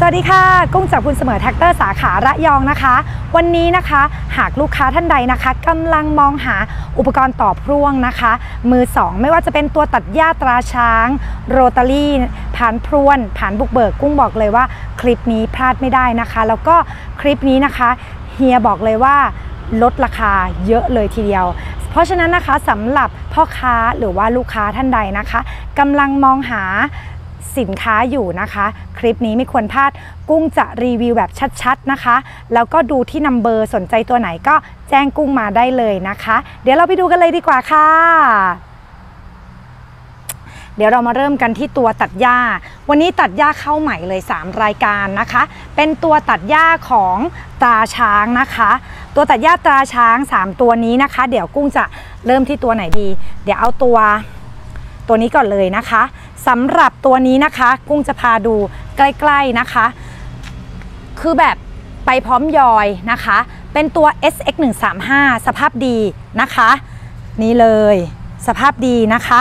สวัสดีค่ะกุ้งจากคุณเสมอแท็กเตอร์สาขาระยองนะคะวันนี้นะคะหากลูกค้าท่านใดนะคะกำลังมองหาอุปกรณ์ต่อพ่วงนะคะมือ2ไม่ว่าจะเป็นตัวตัดหญ้าตราช้างโรตารี่ผ่านพรวนผ่านบุกเบิกกุ้งบอกเลยว่าคลิปนี้พลาดไม่ได้นะคะแล้วก็คลิปนี้นะคะเฮียบอกเลยว่าลดราคาเยอะเลยทีเดียวเพราะฉะนั้นนะคะสำหรับพ่อค้าหรือว่าลูกค้าท่านใดนะคะกำลังมองหาสินค้าอยู่นะคะคลิปนี้ไม่ควรพลาดกุ้งจะรีวิวแบบชัดๆนะคะแล้วก็ดูที่นัมเบอร์สนใจตัวไหนก็แจ้งกุ้งมาได้เลยนะคะเดี๋ยวเราไปดูกันเลยดีกว่าค่ะเดี๋ยวเรามาเริ่มกันที่ตัวตัดหญ้าวันนี้ตัดหญ้าเข้าใหม่เลย3รายการนะคะเป็นตัวตัดหญ้าของตราช้างนะคะตัวตัดหญ้าตราช้าง3ตัวนี้นะคะเดี๋ยวกุ้งจะเริ่มที่ตัวไหนดีเดี๋ยวเอาตัวนี้ก่อนเลยนะคะสำหรับตัวนี้นะคะกุ้งจะพาดูใกล้ๆนะคะคือแบบไปพร้อมยอยนะคะเป็นตัว SX135 สภาพดีนะคะนี่เลยสภาพดีนะคะ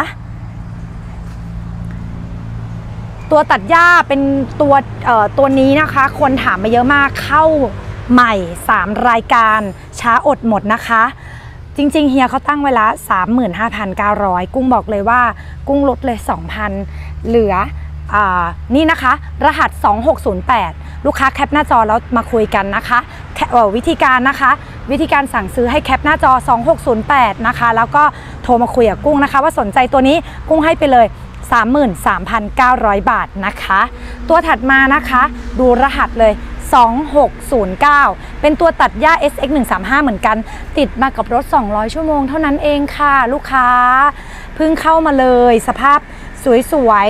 ตัวตัดหญ้าเป็นตัวนี้นะคะคนถามมาเยอะมากเข้าใหม่3รายการช้าอดหมดนะคะจริงๆเฮียเขาตั้งไว้ละ 35,900 กุ้งบอกเลยว่ากุ้งลดเลย 2,000 เหลือนี่นะคะรหัส2608ลูกค้าแคปหน้าจอแล้วมาคุยกันนะคะวิธีการนะคะวิธีการสั่งซื้อให้แคปหน้าจอ2608นะคะแล้วก็โทรมาคุยกับกุ้งนะคะว่าสนใจตัวนี้กุ้งให้ไปเลย 33,900 บาทนะคะตัวถัดมานะคะดูรหัสเลย2609เป็นตัวตัดหญ้า SX135 เหมือนกันติดมากับรถ200ชั่วโมงเท่านั้นเองค่ะลูกค้าเพิ่งเข้ามาเลยสภาพสวย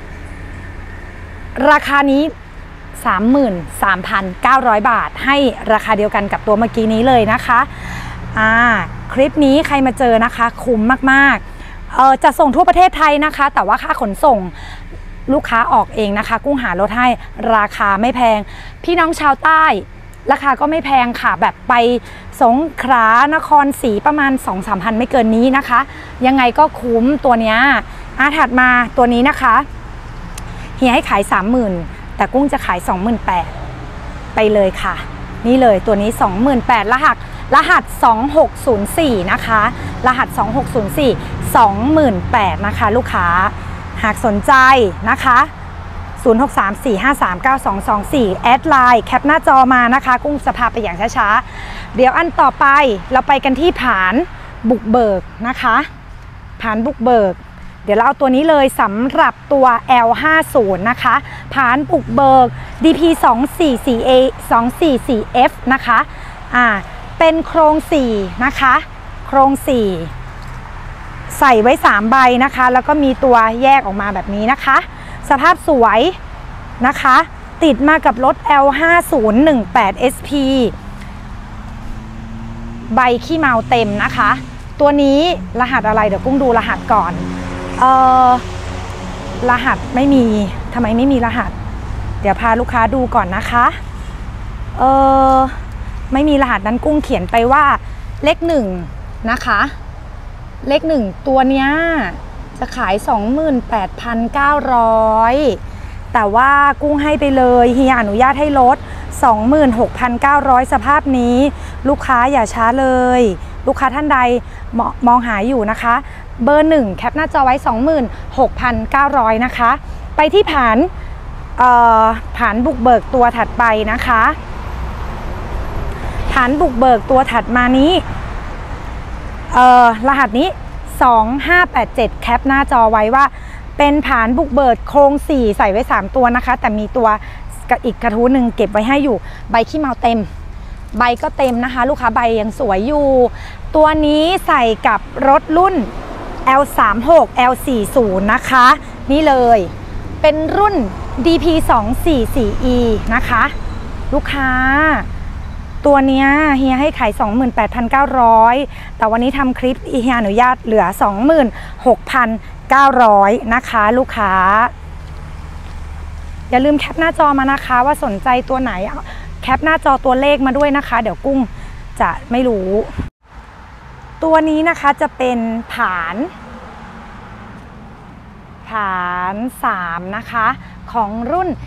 ๆราคานี้ 33,900 บาทให้ราคาเดียวกันกับตัวเมื่อกี้นี้เลยนะคะคลิปนี้ใครมาเจอนะคะคุ้มมากๆจะส่งทั่วประเทศไทยนะคะแต่ว่าค่าขนส่งลูกค้าออกเองนะคะกุ้งหารถให้ราคาไม่แพงพี่น้องชาวใต้ราคาก็ไม่แพงค่ะแบบไปสงขลานครศรีประมาณ 2-3 พันไม่เกินนี้นะคะยังไงก็คุ้มตัวเนี้ยถัดมาตัวนี้นะคะเฮียให้ขาย 30,000 แต่กุ้งจะขาย 28,000 ไปเลยค่ะนี่เลยตัวนี้ 28,000 รหัส2604นะคะรหัส2604 28,000นะคะลูกค้าหากสนใจนะคะ0634539224แอดไลน์แคปหน้าจอมานะคะกุ้งจะพาไปอย่างช้าๆเดี๋ยวอันต่อไปเราไปกันที่ผานบุกเบิกนะคะผานบุกเบิกเดี๋ยวเราเอาตัวนี้เลยสำหรับตัว L50 นะคะผานบุกเบิก DP244A 244F นะคะเป็นโครง4นะคะโครง4ใส่ไว้3ใบนะคะแล้วก็มีตัวแยกออกมาแบบนี้นะคะสภาพสวยนะคะติดมากับรถ L5018SP ใบขี้เมาเต็มนะคะตัวนี้รหัสอะไรเดี๋ยวกุ้งดูรหัสก่อนรหัสไม่มีทำไมไม่มีรหัสเดี๋ยวพาลูกค้าดูก่อนนะคะไม่มีรหัสนั้นกุ้งเขียนไปว่าเลข1นะคะเลข1ตัวเนี้ยจะขาย 28,900 แต่ว่ากุ้งให้ไปเลยเฮียอนุญาตให้ลด 26,900 สภาพนี้ลูกค้าอย่าช้าเลยลูกค้าท่านใดมองหาอยู่นะคะเบอร์1แคปหน้าจอไว้ 26,900 นะคะไปที่ผานบุกเบิกตัวถัดไปนะคะผานบุกเบิกตัวถัดมานี้รหัสนี้2587แคปหน้าจอไว้ว่าเป็นผานบุกเบิกโครง4ใส่ไว้3ตัวนะคะแต่มีตัวอีกกระทู้หนึ่งเก็บไว้ให้อยู่ใบขี้เมาเต็มใบก็เต็มนะคะลูกค้าใบยังสวยอยู่ตัวนี้ใส่กับรถรุ่น L36 L40 นะคะนี่เลยเป็นรุ่น DP244E นะคะลูกค้าตัวเนี้ยเฮียให้ขาย 28,900 แต่วันนี้ทำคลิปเฮียอนุญาตเหลือ 26,900 นะคะลูกค้าอย่าลืมแคปหน้าจอมานะคะว่าสนใจตัวไหนแคปหน้าจอตัวเลขมาด้วยนะคะเดี๋ยวกุ้งจะไม่รู้ตัวนี้นะคะจะเป็นผานฐาน 3 นะคะของรุ่น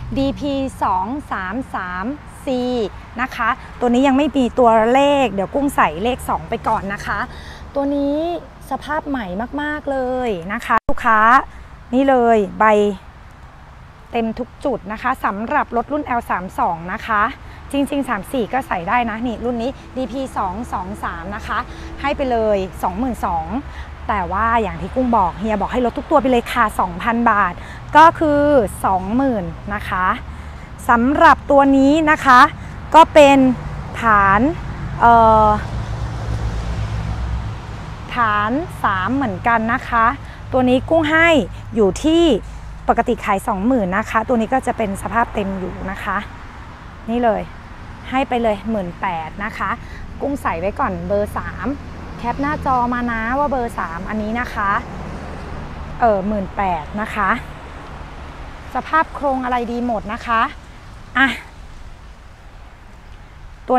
DP233C นะคะตัวนี้ยังไม่มีตัวเลขเดี๋ยวกุ้งใส่เลข 2 ไปก่อนนะคะตัวนี้สภาพใหม่มากๆเลยนะคะลูกค้านี่เลยใบเต็มทุกจุดนะคะสำหรับรถรุ่น L32 นะคะจริงๆ34ก็ใส่ได้นะนี่รุ่นนี้ DP223 นะคะให้ไปเลย 22,000 แต่ว่าอย่างที่กุ้งบอกเฮียบอกให้ลดทุกตัวไปเลยค่ะ 2,000 บาทก็คือ 20,000 นะคะสำหรับตัวนี้นะคะก็เป็นฐานฐาน 3 เหมือนกันนะคะตัวนี้กุ้งให้อยู่ที่ปกติขาย 20,000 นะคะตัวนี้ก็จะเป็นสภาพเต็มอยู่นะคะนี่เลยให้ไปเลย 18,000 นะคะกุ้งใส่ไว้ก่อนเบอร์ 3แคปหน้าจอมานะว่าเบอร์ 3อันนี้นะคะ18,000 นะคะสภาพโครงอะไรดีหมดนะคะอ่ะตัว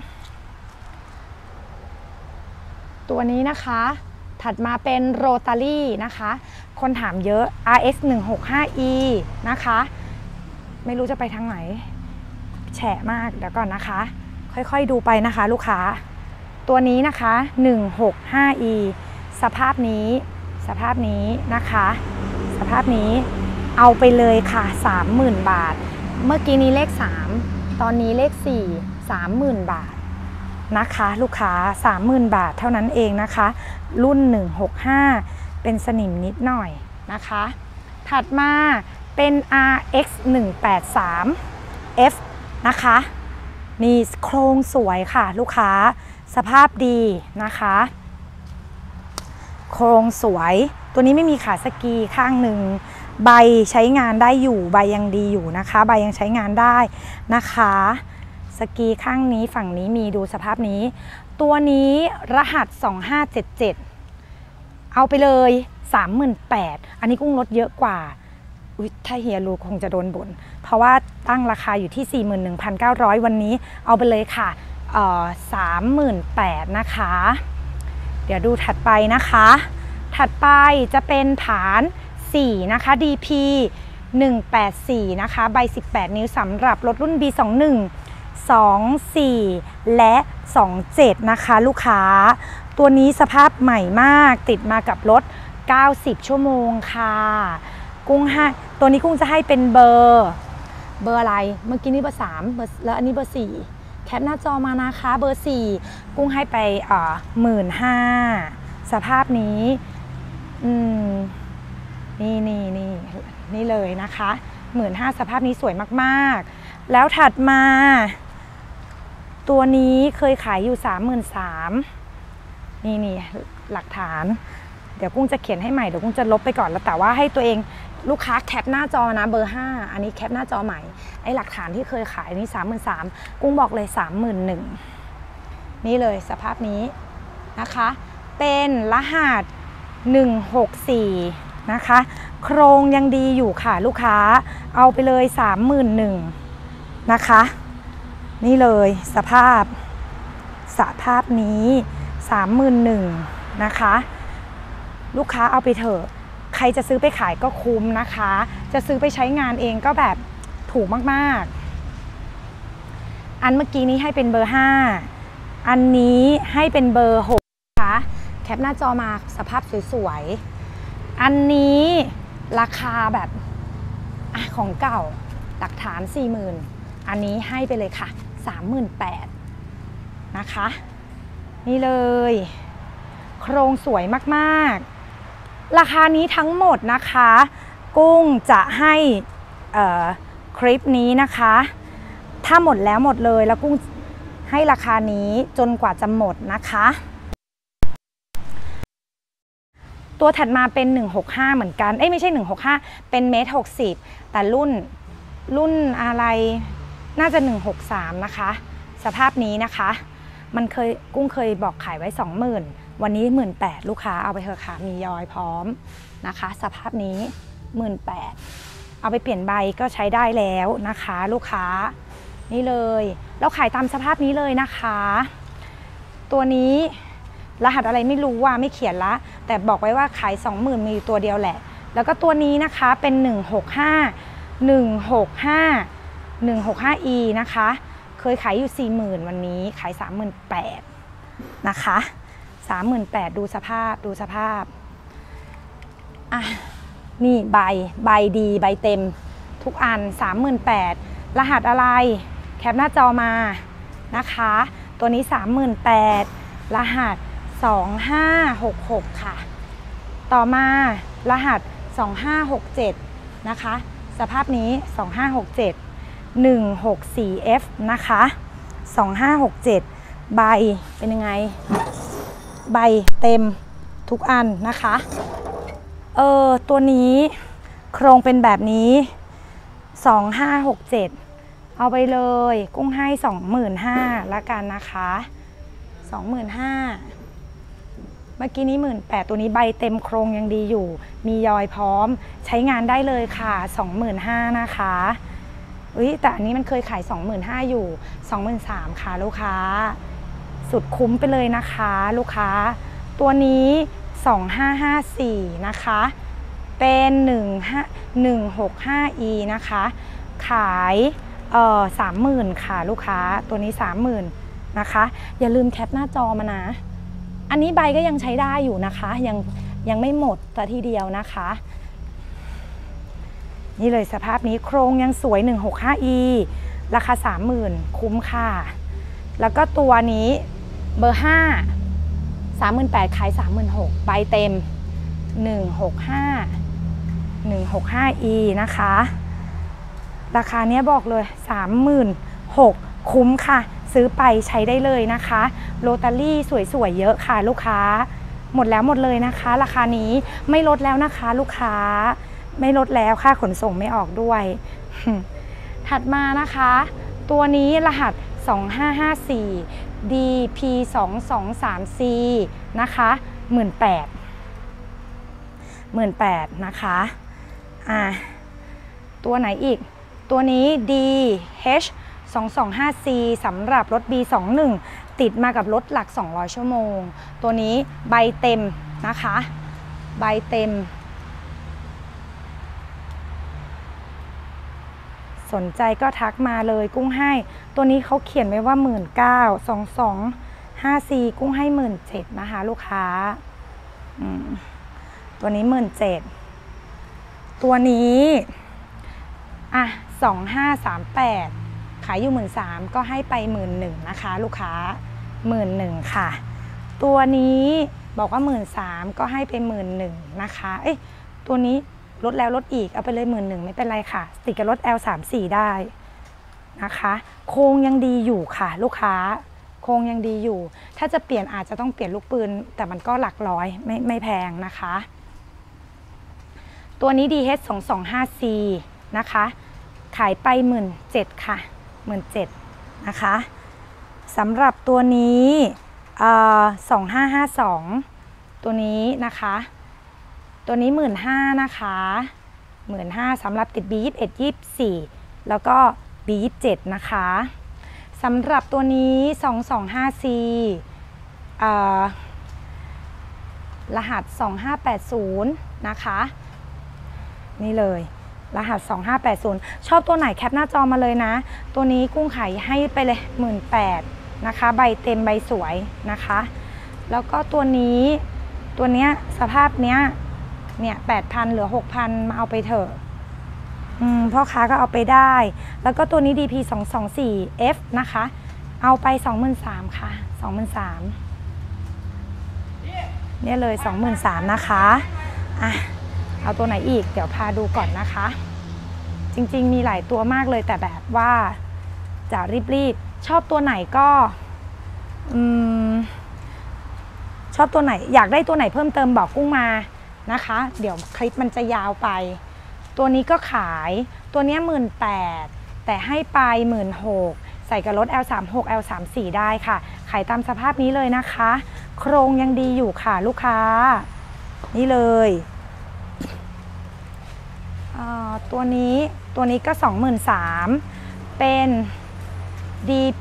นี้นะคะถัดมาเป็นโรตารี่นะคะคนถามเยอะ RS 165E นะคะไม่รู้จะไปทางไหนแฉะมากเดี๋ยวก่อนนะคะค่อยๆดูไปนะคะลูกค้าตัวนี้นะคะ 165E สภาพนี้นะคะสภาพนี้เอาไปเลยค่ะ 30,000 บาทเมื่อกี้นี้เลข 3ตอนนี้เลข 4 30,000 บาทนะคะลูกค้า 30,000 บาทเท่านั้นเองนะคะรุ่น 165เป็นสนิมนิดหน่อยนะคะถัดมาเป็น RX 183F นะคะนี่โครงสวยค่ะลูกค้าสภาพดีนะคะโครงสวยตัวนี้ไม่มีขาสกีข้างหนึ่งใบใช้งานได้อยู่ใบยังดีอยู่นะคะใบยังใช้งานได้นะคะสกีข้างนี้ฝั่งนี้มีดูสภาพนี้ตัวนี้รหัส2577เอาไปเลย38,000อันนี้กุ้งลดเยอะกว่าถ้าเฮียรู้คงจะโดนบ่นเพราะว่าตั้งราคาอยู่ที่ 41,900 วันนี้เอาไปเลยค่ะ38,000นะคะเดี๋ยวดูถัดไปนะคะถัดไปจะเป็นฐาน4นะคะ DP 184นะคะใบ18 นิ้วสำหรับรถรุ่น B21 24และ27นะคะลูกค้าตัวนี้สภาพใหม่มากติดมากับรถ90ชั่วโมงค่ะกุ้งให้ตัวนี้กุ้งจะให้เป็นเบอร์อะไรเมื่อกี้นี่เบอร์3แล้วอันนี้เบอร์4แคปหน้าจอมานะคะเบอร์4กุ้งให้ไป15,000สภาพนี้นี่เลยนะคะ15,000สภาพนี้สวยมากๆแล้วถัดมาตัวนี้เคยขายอยู่ 33,000นี่หลักฐานเดี๋ยวกุ้งจะเขียนให้ใหม่เดี๋ยวกุ้งจะลบไปก่อนแล้วแต่ว่าให้ตัวเองลูกค้าแคปหน้าจอนะเบอร์5อันนี้แคปหน้าจอใหม่ไอ้หลักฐานที่เคยขายนี่ 33,000กุ้งบอกเลย 31,000นี่เลยสภาพนี้นะคะเป็นรหัส164นะคะโครงยังดีอยู่ค่ะลูกค้าเอาไปเลย 31,000นะคะนี่เลยสภาพนี้ 31,000นะคะลูกค้าเอาไปเถอะใครจะซื้อไปขายก็คุ้มนะคะจะซื้อไปใช้งานเองก็แบบถูกมากๆอันเมื่อกี้นี้ให้เป็นเบอร์5อันนี้ให้เป็นเบอร์6นะคะแคปหน้าจอมาสภาพสวยๆอันนี้ราคาแบบของเก่าหลักฐาน 40,000อันนี้ให้ไปเลยค่ะ 38,000นะคะนี่เลยโครงสวยมากๆราคานี้ทั้งหมดนะคะกุ้งจะให้คลิปนี้นะคะถ้าหมดแล้วหมดเลยแล้วกุ้งให้ราคานี้จนกว่าจะหมดนะคะตัวถัดมาเป็น165เหมือนกันไม่ใช่165เป็นเมตร60แต่รุ่นอะไรน่าจะ163นะคะสภาพนี้นะคะมันกุ้งเคยบอกขายไว้ 20,000วันนี้ 18,000ลูกค้าเอาไปเถอะค่ะมียอยพร้อมนะคะสภาพนี้ 18,000เอาไปเปลี่ยนใบก็ใช้ได้แล้วนะคะลูกค้านี่เลยเราขายตามสภาพนี้เลยนะคะตัวนี้รหัสอะไรไม่รู้ว่าไม่เขียนละแต่บอกไว้ว่าขาย 20,000มีตัวเดียวแหละแล้วก็ตัวนี้นะคะเป็น165e นะคะเคยขายอยู่ 40,000 วันนี้ขาย 38,000 นะคะ 38,000 ดูสภาพอ่ะนี่ใบดีใบเต็มทุกอัน 38,000 รหัสอะไรแคปหน้าจอมานะคะตัวนี้ 38,000 รหัส 2566 ค่ะต่อมารหัส 2567 นะคะสภาพนี้ 2567 164F นะคะ 2567 ใบเป็นยังไงใบเต็มทุกอันนะคะตัวนี้โครงเป็นแบบนี้ 2567 เอาไปเลยกุ้งให้ 25,000ละกันนะคะ 25,000 เมื่อกี้นี้ 18,000 ตัวนี้ใบเต็มโครงยังดีอยู่มียอยพร้อมใช้งานได้เลยค่ะ 25,000 นะคะแต่อันนี้มันเคยขาย 25,000 อยู่ 23,000 ค่ะลูกค้าสุดคุ้มไปเลยนะคะลูกค้าตัวนี้ 2554 นะคะเป็น 165e นะคะขาย30,000 ค่ะลูกค้าตัวนี้ 30,000 นะคะอย่าลืมแคปหน้าจอมานะอันนี้ใบก็ยังใช้ได้อยู่นะคะยังไม่หมดแต่ทีเดียวนะคะนี่เลยสภาพนี้โครงยังสวย 165e ราคา 30,000 คุ้มค่ะแล้วก็ตัวนี้เบอร์ 5 38,000 ขาย 36,000 ใบเต็ม 165e นะคะราคาเนี้ยบอกเลย 36,000 คุ้มค่ะซื้อไปใช้ได้เลยนะคะโรตารี่สวยๆเยอะค่ะลูกค้าหมดแล้วหมดเลยนะคะราคานี้ไม่ลดแล้วนะคะลูกค้าไม่ลดแล้วค่าขนส่งไม่ออกด้วย ถัดมานะคะตัวนี้รหัส 2554 DP223C นะคะ 18,000 นะคะตัวไหนอีกตัวนี้ DH225C สำหรับรถ B21 ติดมากับรถหลัก200ชั่วโมงตัวนี้ใบเต็มนะคะใบเต็มสนใจก็ทักมาเลยกุ้งให้ตัวนี้เขาเขียนไว้ว่า 19,000 225C กุ้งให้ 17,000 นะคะลูกค้าตัวนี้ 17,000 ตัวนี้2538ขายอยู่ 13,000 ก็ให้ไป 11,000 นะคะลูกค้า 11,000 ค่ะตัวนี้บอกว่า 13,000 ก็ให้ไป 11,000 นะคะตัวนี้ลดแล้วลดอีกเอาไปเลย 11,000 ไม่เป็นไรค่ะติดกับรถ L34 ได้นะคะโครงยังดีอยู่ค่ะลูกค้าโครงยังดีอยู่ถ้าจะเปลี่ยนอาจจะต้องเปลี่ยนลูกปืนแต่มันก็หลักร้อยไม่แพงนะคะตัวนี้ DH225C นะคะขายไป 17,000 ค่ะ 17,000 นะคะสำหรับตัวนี้2552ตัวนี้นะคะตัวนี้ 15,000 นะคะ 15,000 สำหรับติด B21 24แล้วก็ B27 นะคะสำหรับตัวนี้ 225C รหัส 2580 นะคะนี่เลยรหัส 2580 ชอบตัวไหนแคปหน้าจอมาเลยนะตัวนี้กุ้งขายให้ไปเลย 18,000 นะคะใบเต็มใบสวยนะคะแล้วก็ตัวเนี้ยสภาพเนี้ยเนี่ย 8,000 เหลือ 6,000 มาเอาไปเถอะพ่อค้าก็เอาไปได้แล้วก็ตัวนี้ DP224F นะคะเอาไป 23,000 ค่ะ 23,000 เนี่ยเลย 23,000 นะคะเอาตัวไหนอีกเดี๋ยวพาดูก่อนนะคะจริงๆมีหลายตัวมากเลยแต่แบบว่าจะรีบๆชอบตัวไหนก็ชอบตัวไหนอยากได้ตัวไหนเพิ่มเติมบอกกุ้งมานะคะเดี๋ยวคลิปมันจะยาวไปตัวนี้ก็ขายตัวนี้ 18,000 แต่ให้ไป 16,000 ใส่กับรถ L36 L34 ได้ค่ะขายตามสภาพนี้เลยนะคะโครงยังดีอยู่ค่ะลูกค้านี่เลยตัวนี้ก็ 23,000 เป็น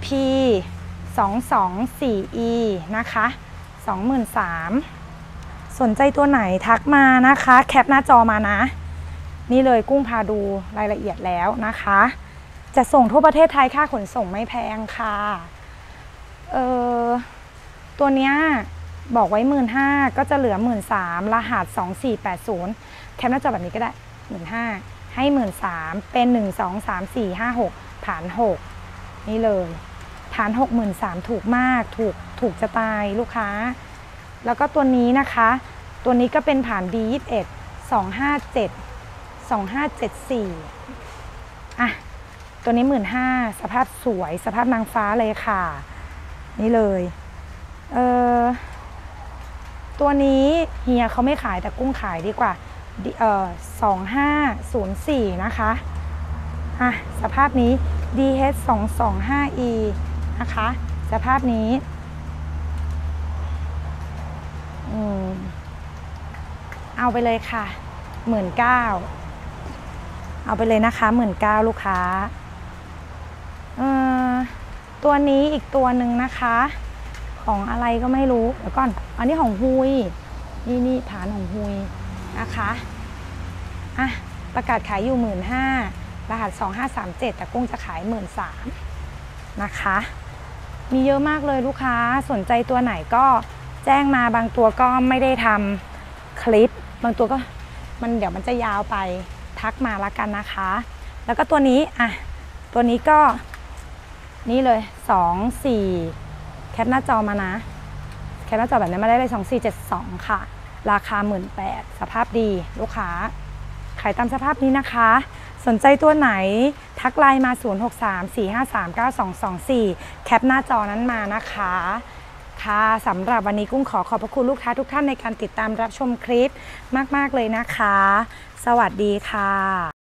DP224E นะคะ 23,000 สนใจตัวไหนทักมานะคะแคปหน้าจอมานะนี่เลยกุ้งพาดูรายละเอียดแล้วนะคะจะส่งทั่วประเทศไทยค่าขนส่งไม่แพงค่ะตัวเนี้ยบอกไว้15,000ก็จะเหลือ13,000รหัส2480แคปหน้าจอแบบนี้ก็ได้15,000ให้13,000เป็น1 2 3 4 5 6ฐาน6นี่เลยฐาน63,000ถูกมากถูกจะตายลูกค้าแล้วก็ตัวนี้นะคะตัวนี้ก็เป็นฐาน D21 257 2574อ่ะตัวนี้15,000สภาพสวยสภาพนางฟ้าเลยค่ะนี่เลยตัวนี้เฮียเขาไม่ขายแต่กุ้งขายดีกว่า2504นะคะอ่ะสภาพนี้ DH225E นะคะสภาพนี้เอาไปเลยค่ะ19,000เอาไปเลยนะคะ19,000ลูกค้าตัวนี้อีกตัวหนึ่งนะคะของอะไรก็ไม่รู้เดี๋ยวก่อนอันนี้ของฮุยนี่ฐานของฮุยนะคะอ่ะประกาศขายอยู่15,000รหัส2537แต่กุ้งจะขาย13,000นะคะมีเยอะมากเลยลูกค้าสนใจตัวไหนก็แจ้งมาบางตัวก็ไม่ได้ทำคลิปบางตัวก็เดี๋ยวมันจะยาวไปทักมาละกันนะคะแล้วก็ตัวนี้อ่ะตัวนี้ก็นี่เลย24แคปหน้าจอมานะแคปหน้าจอแบบนี้มาได้เลย2472ค่ะราคา18,000สภาพดีลูกค้าขายตามสภาพนี้นะคะสนใจตัวไหนทักไลน์มา0634539224แคปหน้าจอนั้นมานะคะค่ะสำหรับวันนี้กุ้งขอบพระคุณลูกค้าทุกท่านในการติดตามรับชมคลิปมากๆเลยนะคะสวัสดีค่ะ